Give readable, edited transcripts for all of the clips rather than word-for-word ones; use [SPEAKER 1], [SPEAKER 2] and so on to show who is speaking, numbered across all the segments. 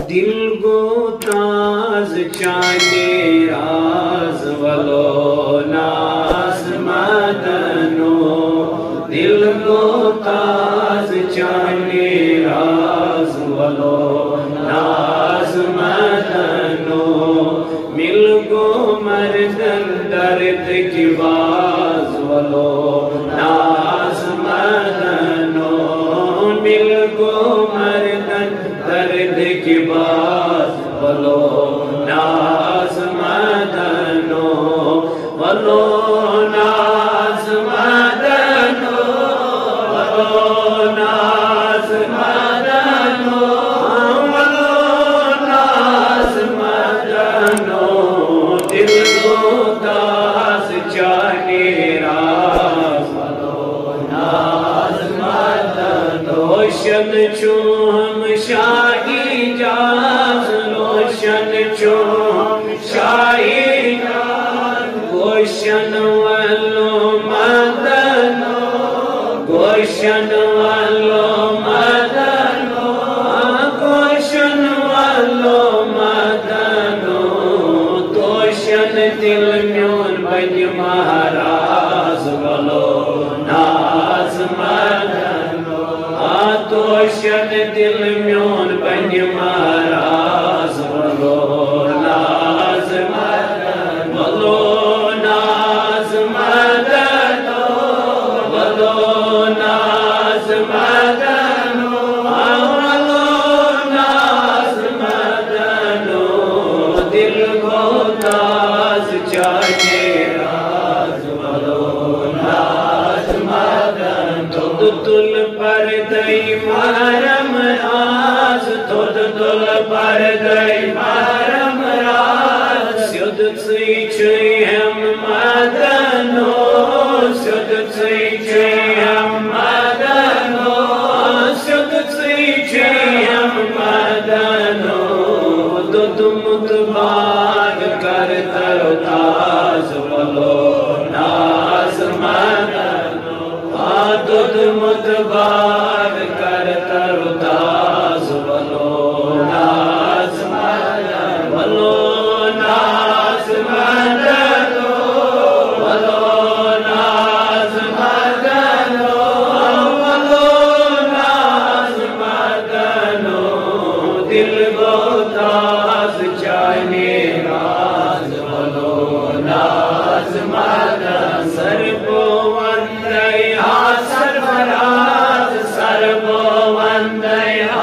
[SPEAKER 1] दिल गो ताज चाने राज वलो नाज मदनो दिल गो ताज चाने राज वलो नाज मदनो मिल गो मर्दन दर्द की बाज वलो नाज मदनो मिल गो मर्दन दर्द की बाज वलो नाज मदनो वलो नाज मदनो वलो नाज मदनो वलो नाज मदनो दिल को दास जाने राज वलो नाज मदनो रोशन छो हम शाही जाज रोशन छो शाही जाज गोशन वालो मदनो गोशन वालो मदनो गोशन वालो मदनो तोशन दिल म्योन बन महाराज वलो नाज मदनो तोशन दिल म्योन बन महाराज वलो नाज मदनो वलो नाज मदनो वलो नाज मदनो वलो नाज मदनो दिल को ताज चाहे राज वलो नाज मदनो तुल पर दई मारम राज तुद तुल पर दई मारम राज सुद सी हम मदनो सुद सी हम मदनो सुद सी हम मदनो दुद मुतबाग कर तरो ताज वलो नाज मदनो दुद मुतबाग कर तरो ताज वलो नाज मदनो वलो नाज मदनो वलो नाज मदनो वलो नाज मदनो दिल गो ताज चाहे राज वलो नाज मदनो सरबो वंदे सरफराज सरबो वंदे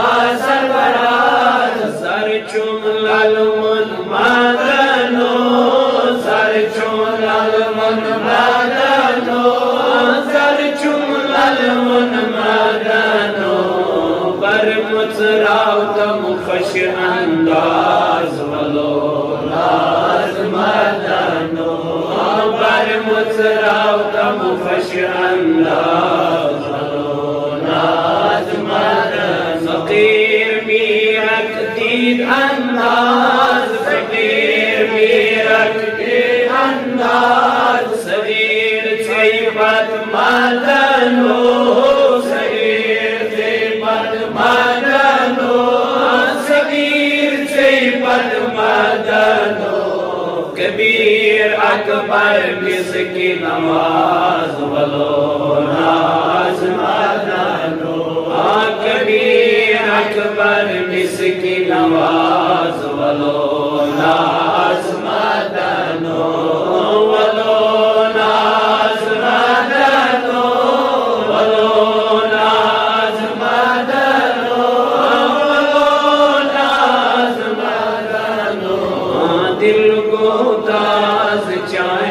[SPEAKER 1] सरफराज सर चुम लाल मन मदनो सर चुम लाल मन मदनो सर चुम लाल मन मदनो पर मुचराव तम खुश अंदाज वलो नाज मदनो पर मुचराव तम खुश अंदाज वलो नाज मदनो फकीर मीरक दीद अंदाज फकीर मीरक दीद अंदाज सगीर छीपत मदनो सगीर छीपत मदनो सगीर छीपत मदनो कबीर अकबर मिसकी नवाज वलो नाज मदनो कबीर अकबर मिसकी नवाज वलो नाज मदनो वलो नाज मदनो वलो नाज मदनो वलो नाज मदनो दिल को ताज चाहे